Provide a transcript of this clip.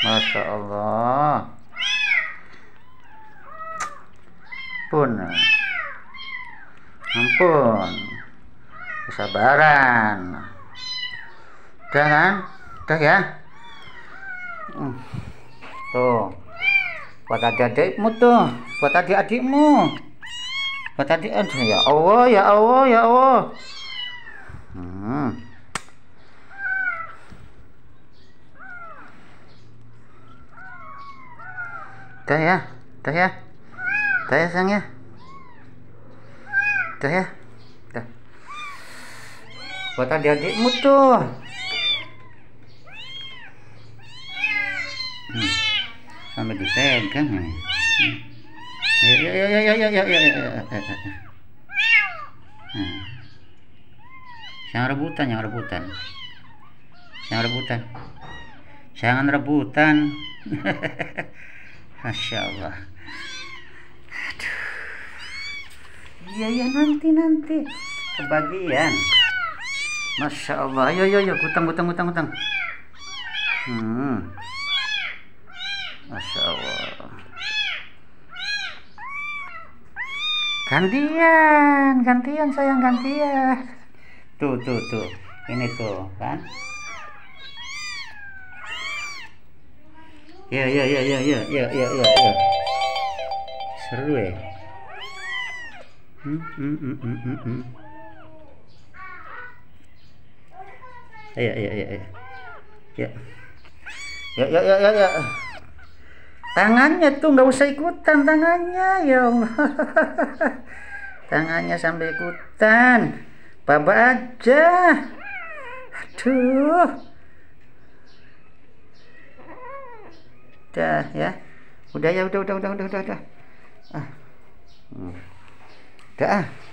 Masya Allah. Ampun. Ampun. Kesabaran. Udah kan? Udah ya? Tuh. Buat adik-adikmu tuh. Buat adik-adikmu. Buat adik-adik. Ya Allah, ya Allah, ya Allah. Udah ya? Udah ya? Udah ya sayang ya? Udah ya? Udah. Buat adik-adikmu tuh. Sampai dipegang ya. Ya. Jangan rebutan, jangan rebutan. Jangan rebutan. Jangan rebutan. Masya Allah. Aduh. Iya nanti kebagian. Masya Allah. Ayo gutang. Masya Allah. Gantian sayang, gantian. Tuh. Ini tuh kan. Ya. Seru ya. Ya. Tangannya tuh nggak usah ikutan tangannya, ya Allah. Tangannya sampai ikutan. Baba aja. Aduh. Udah ya. Udah. Udah.